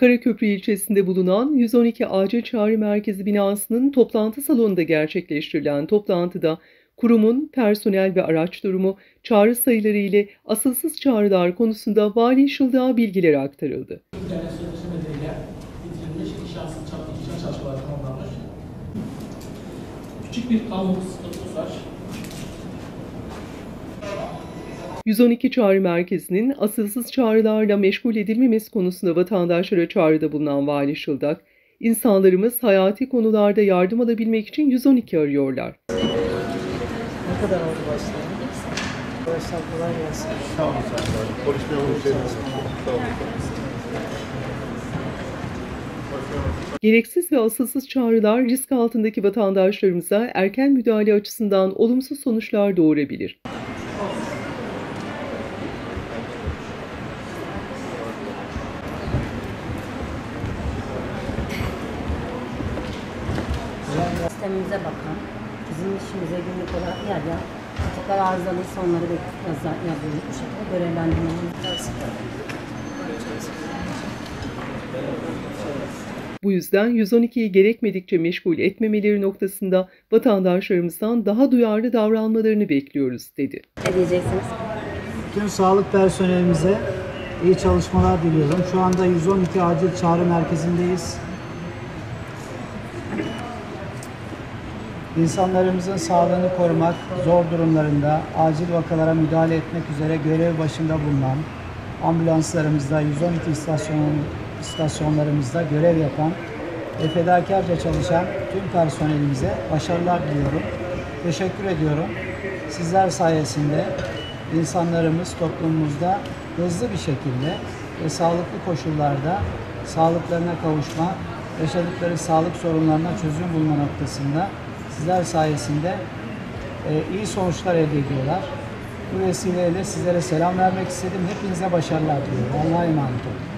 Karaköprü ilçesinde bulunan 112 Acil Çağrı Merkezi binasının toplantı salonunda gerçekleştirilen toplantıda kurumun personel ve araç durumu, çağrı sayıları ile asılsız çağrılar konusunda Vali Işıldak'a bilgiler aktarıldı. İnternet sözleşme nedeniyle bitirilmiş inşaatsız çalışmalar tamamlanmış. Küçük bir kamu sıkıntısı var. 112 Çağrı Merkezi'nin asılsız çağrılarla meşgul edilmemesi konusunda vatandaşlara çağrıda bulunan Vali Işıldak, insanlarımız hayati konularda yardım alabilmek için 112 arıyorlar. Ne kadar oldu başlayalım? Başlar kolay gelsin. Sağ olun. Polis memuru sağ olun. Gereksiz ve asılsız çağrılar risk altındaki vatandaşlarımıza erken müdahale açısından olumsuz sonuçlar doğurabilir. Sistemimize bakan, bizim işimize günlük olarak yer yer tutuklar arızalıysa onları yazıyoruz. Bu şekilde görevlendirmemiz lazım. Bu yüzden 112'yi gerekmedikçe meşgul etmemeleri noktasında vatandaşlarımızdan daha duyarlı davranmalarını bekliyoruz, dedi. Ne diyeceksiniz? Tüm sağlık personelimize iyi çalışmalar diliyorum. Şu anda 112 Acil Çağrı Merkezi'ndeyiz. İnsanlarımızın sağlığını korumak, zor durumlarında acil vakalara müdahale etmek üzere görev başında bulunan ambulanslarımızda, 112 istasyonlarımızda görev yapan ve fedakarca çalışan tüm personelimize başarılar diliyorum. Teşekkür ediyorum. Sizler sayesinde insanlarımız toplumumuzda hızlı bir şekilde ve sağlıklı koşullarda sağlıklarına kavuşma, yaşadıkları sağlık sorunlarına çözüm bulma noktasında sizler sayesinde iyi sonuçlar elde ediyorlar. Bu vesileyle sizlere selam vermek istedim. Hepinize başarılar diliyorum. Allah'a emanet olun.